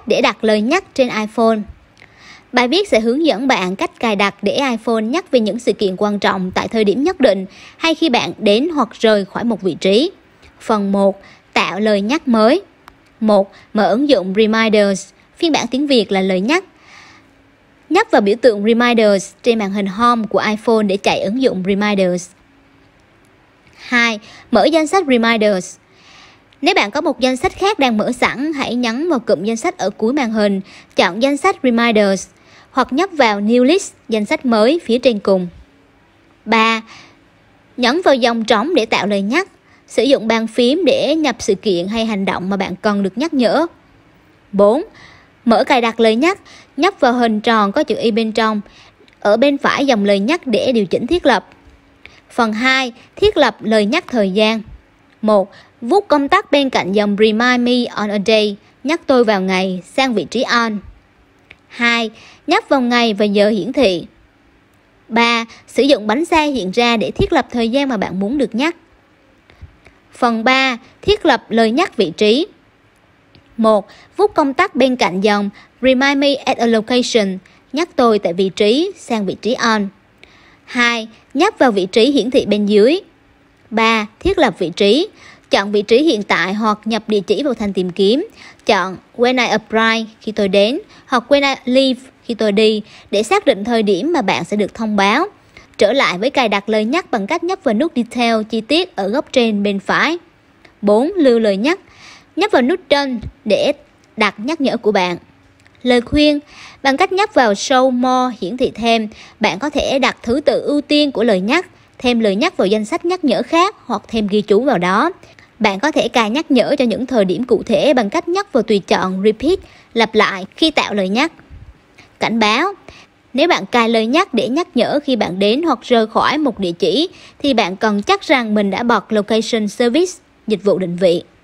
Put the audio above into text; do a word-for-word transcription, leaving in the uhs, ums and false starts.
để đặt lời nhắc trên iPhone. Bài viết sẽ hướng dẫn bạn cách cài đặt để iPhone nhắc về những sự kiện quan trọng tại thời điểm nhất định hay khi bạn đến hoặc rời khỏi một vị trí. Phần một. Tạo lời nhắc mới. một. Mở ứng dụng Reminders, phiên bản tiếng Việt là lời nhắc. Nhấp vào biểu tượng Reminders trên màn hình Home của iPhone để chạy ứng dụng Reminders. hai. Mở danh sách Reminders. Nếu bạn có một danh sách khác đang mở sẵn, hãy nhấn vào cụm danh sách ở cuối màn hình, chọn danh sách Reminders hoặc nhấp vào New List, danh sách mới phía trên cùng. ba. Nhấn vào dòng trống để tạo lời nhắc. Sử dụng bàn phím để nhập sự kiện hay hành động mà bạn cần được nhắc nhở. bốn. Mở cài đặt lời nhắc. Nhấp vào hình tròn có chữ Y bên trong, ở bên phải dòng lời nhắc để điều chỉnh thiết lập. Phần hai. Thiết lập lời nhắc thời gian. một. Vuốt công tắc bên cạnh dòng Remind me on a day, nhắc tôi vào ngày, sang vị trí on. hai. Nhấp vào ngày và giờ hiển thị. ba. Sử dụng bánh xe hiện ra để thiết lập thời gian mà bạn muốn được nhắc. Phần ba. Thiết lập lời nhắc vị trí. một. Vuốt công tắc bên cạnh dòng Remind me at a location, nhắc tôi tại vị trí, sang vị trí on. hai. Nhấp vào vị trí hiển thị bên dưới. ba. Thiết lập vị trí. Chọn vị trí hiện tại hoặc nhập địa chỉ vào thanh tìm kiếm. Chọn When I arrive khi tôi đến hoặc When I leave khi tôi đi để xác định thời điểm mà bạn sẽ được thông báo. Trở lại với cài đặt lời nhắc bằng cách nhấp vào nút Detail chi tiết ở góc trên bên phải. bốn. Lưu lời nhắc. Nhấp vào nút Done để đặt nhắc nhở của bạn. Lời khuyên: bằng cách nhấp vào Show More hiển thị thêm, bạn có thể đặt thứ tự ưu tiên của lời nhắc, thêm lời nhắc vào danh sách nhắc nhở khác hoặc thêm ghi chú vào đó. Bạn có thể cài nhắc nhở cho những thời điểm cụ thể bằng cách nhấp vào tùy chọn Repeat, lặp lại khi tạo lời nhắc. Cảnh báo: nếu bạn cài lời nhắc để nhắc nhở khi bạn đến hoặc rời khỏi một địa chỉ, thì bạn cần chắc rằng mình đã bật Location Service, dịch vụ định vị.